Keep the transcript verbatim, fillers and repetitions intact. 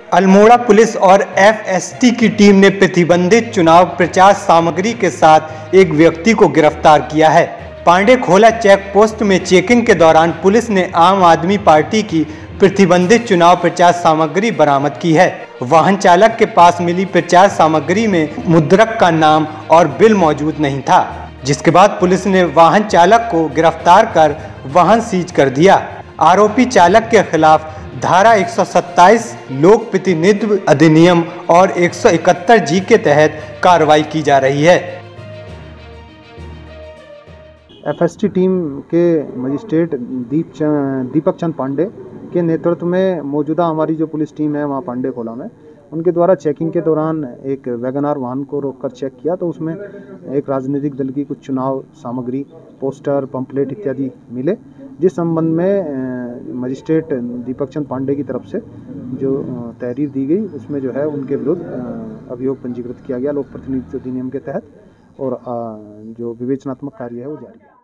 Almora police और FST की team ने प्रतिबंधित चुनाव प्रचार सामग्री के साथ एक व्यक्ति को गिरफ्तार किया है। पांडे खोला चेक पोस्ट में चेकिंग के दौरान पुलिस ने आम आदमी पार्टी की प्रतिबंधित चुनाव प्रचार सामग्री बरामद की है। वाहन चालक के पास मिली प्रचार सामग्री में मुद्रक का नाम और बिल मौजूद नहीं था, जिसके बाद पुलिस ने वाहन चालक को गिरफ्तार कर वाहन सीज कर दिया। आरोपी चालक के खिलाफ धारा एक सौ सत्ताईस लोक प्रतिनिधित्व अधिनियम और एक सौ इकहत्तर जी के तहत कार्रवाई की जा रही है। एफएसटी टीम के मजिस्ट्रेट दीप दीपक चंद पांडे के नेतृत्व में मौजूदा हमारी जो पुलिस टीम है वहाँ पांडे खोला में, उनके द्वारा चेकिंग के दौरान एक वैगनार वाहन को रोककर चेक किया तो उसमें एक राजनीतिक दल की कुछ चुनाव सामग्री, पोस्टर, पंपलेट इत्यादि मिले, जिस संबंध में मजिस्ट्रेट दीपक चंद पांडे की तरफ से जो तहरीर दी गई उसमें जो है उनके विरुद्ध अभियोग पंजीकृत किया गया लोक प्रतिनिधित्व अधिनियम के तहत, और जो विवेचनात्मक कार्य है वो जारी है।